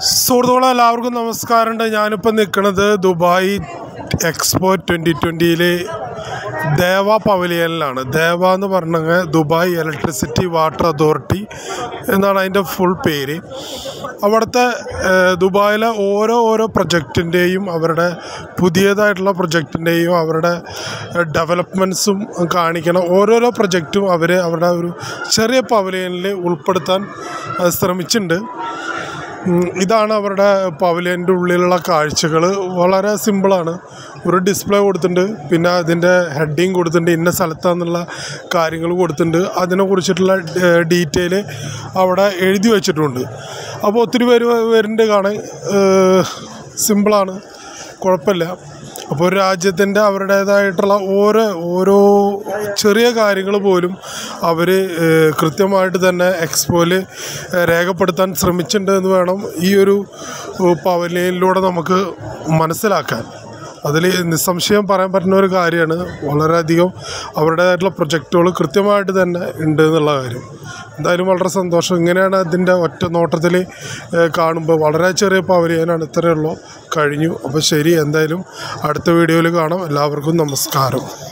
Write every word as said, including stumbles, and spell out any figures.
സുഹൃത്തുക്കളെ എല്ലാവർക്കും നമസ്കാരമുണ്ട്. ഞാനിപ്പോൾ നിൽക്കുന്നത് ദുബായ് എക്സ്പോ ട്വൻ്റി ട്വൻ്റിയിൽ ദേവ പവലിയനിലാണ്. ദേവ എന്ന് പറഞ്ഞാൽ ദുബായ് ഇലക്ട്രിസിറ്റി വാട്ടർ അതോറിറ്റി എന്നാണ് അതിൻ്റെ ഫുൾ പേര്. അവിടുത്തെ ദുബായിലെ ഓരോ ഓരോ പ്രൊജക്റ്റിൻ്റെയും അവരുടെ പുതിയതായിട്ടുള്ള പ്രൊജക്റ്റിൻ്റെയും അവരുടെ ഡെവലപ്മെൻറ്റ്സും കാണിക്കണം. ഓരോരോ പ്രൊജക്റ്റും അവർ അവരുടെ ഒരു ചെറിയ പവലിയനിൽ ഉൾപ്പെടുത്താൻ ശ്രമിച്ചിട്ടുണ്ട്. ഇതാണ് അവരുടെ പവലിയൻ്റെ ഉള്ളിലുള്ള കാഴ്ചകൾ. വളരെ സിമ്പിളാണ്. ഒരു ഡിസ്പ്ലേ കൊടുത്തിട്ടുണ്ട്, പിന്നെ അതിൻ്റെ ഹെഡിങ് കൊടുത്തിട്ടുണ്ട്, ഇന്ന സ്ഥലത്താണെന്നുള്ള കാര്യങ്ങൾ കൊടുത്തിട്ടുണ്ട്. അതിനെക്കുറിച്ചിട്ടുള്ള ഡീറ്റെയിൽ അവിടെ എഴുതി വച്ചിട്ടുണ്ട്. അപ്പോൾ ഒത്തിരി പേര് വരുന്നുണ്ട് കാണാൻ. സിമ്പിളാണ്, കുഴപ്പമില്ല. അപ്പോൾ ഒരു രാജ്യത്തിൻ്റെ അവരുടേതായിട്ടുള്ള ഓരോ ഓരോ ചെറിയ കാര്യങ്ങൾ പോലും അവർ കൃത്യമായിട്ട് തന്നെ എക്സ്പോയിൽ രേഖപ്പെടുത്താൻ ശ്രമിച്ചിട്ടുണ്ട് എന്ന് വേണം ഈ ഒരു പവലിയനിലൂടെ നമുക്ക് മനസ്സിലാക്കാൻ. അതിൽ നിസ്സംശയം പറയാൻ പറ്റുന്ന ഒരു കാര്യമാണ്. വളരെയധികം അവരുടേതായിട്ടുള്ള പ്രൊജക്റ്റുകൾ കൃത്യമായിട്ട് തന്നെ ഉണ്ട് എന്നുള്ള കാര്യം. എന്തായാലും വളരെ സന്തോഷം. ഇങ്ങനെയാണ് അതിൻ്റെ ഒറ്റ നോട്ടത്തിൽ കാണുമ്പോൾ. വളരെ ചെറിയ പവലിയനാണ്, ഇത്രയേ ഉള്ളൂ. കഴിഞ്ഞു. അപ്പോൾ ശരി, എന്തായാലും അടുത്ത വീഡിയോയിൽ കാണാം. എല്ലാവർക്കും നമസ്കാരം.